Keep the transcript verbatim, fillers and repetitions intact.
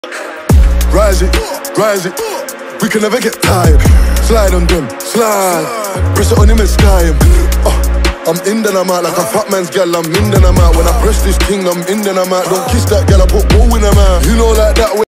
Rise it, rise it, we can never get tired. Slide on them, slide, press it on him and sky him. Oh, I'm in then I'm out, like a fat man's gal, I'm in then I'm out. When I press this thing, I'm in then I'm out. Don't kiss that gal, I put woe in her mouth. You know like that way.